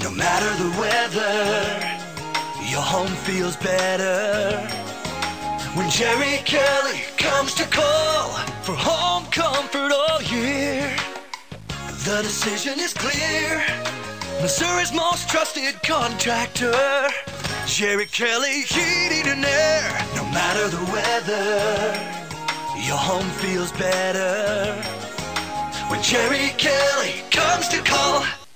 No matter the weather, your home feels better when Jerry Kelly comes to call for home comfort all year. The decision is clear. Missouri's most trusted contractor, Jerry Kelly Heating and Air. No matter the weather, your home feels better when Jerry Kelly comes to call.